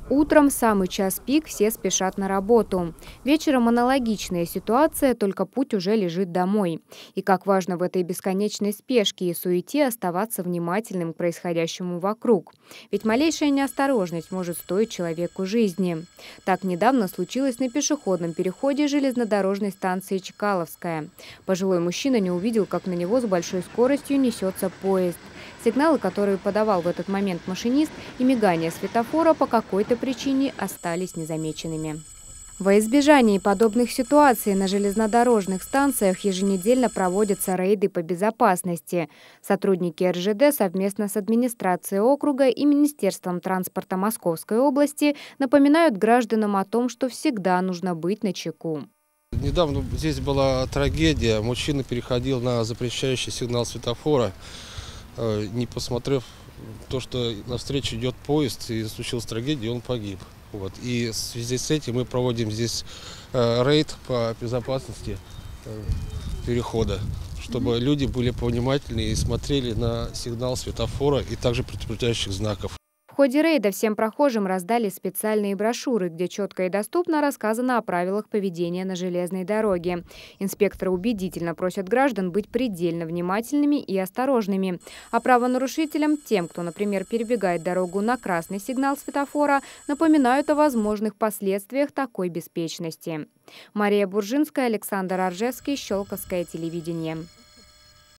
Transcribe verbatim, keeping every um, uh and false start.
Утром, самый час пик, все спешат на работу. Вечером аналогичная ситуация, только путь уже лежит домой. И как важно в этой бесконечной спешке и суете оставаться внимательным к происходящему вокруг. Ведь малейшая неосторожность может стоить человеку жизни. Так недавно случилось на пешеходном переходе железнодорожной станции Чкаловская. Пожилой мужчина не увидел, как на него с большой скоростью несется поезд. Сигналы, которые подавал в этот момент машинист, и мигание светофора по какой-то причине остались незамеченными. Во избежание подобных ситуаций на железнодорожных станциях еженедельно проводятся рейды по безопасности. Сотрудники эр жэ дэ совместно с администрацией округа и Министерством транспорта Московской области напоминают гражданам о том, что всегда нужно быть начеку. Недавно здесь была трагедия. Мужчина переходил на запрещающий сигнал светофора, не посмотрев то, что навстречу идет поезд, и случилась трагедия, и он погиб. Вот. И в связи с этим мы проводим здесь э, рейд по безопасности э, перехода, чтобы mm-hmm. люди были повнимательнее и смотрели на сигнал светофора и также предупреждающих знаков. В ходе рейда всем прохожим раздали специальные брошюры, где четко и доступно рассказано о правилах поведения на железной дороге. Инспекторы убедительно просят граждан быть предельно внимательными и осторожными. А правонарушителям, тем, кто, например, перебегает дорогу на красный сигнал светофора, напоминают о возможных последствиях такой беспечности. Мария Буржинская, Александр Аржевский, Щелковское телевидение.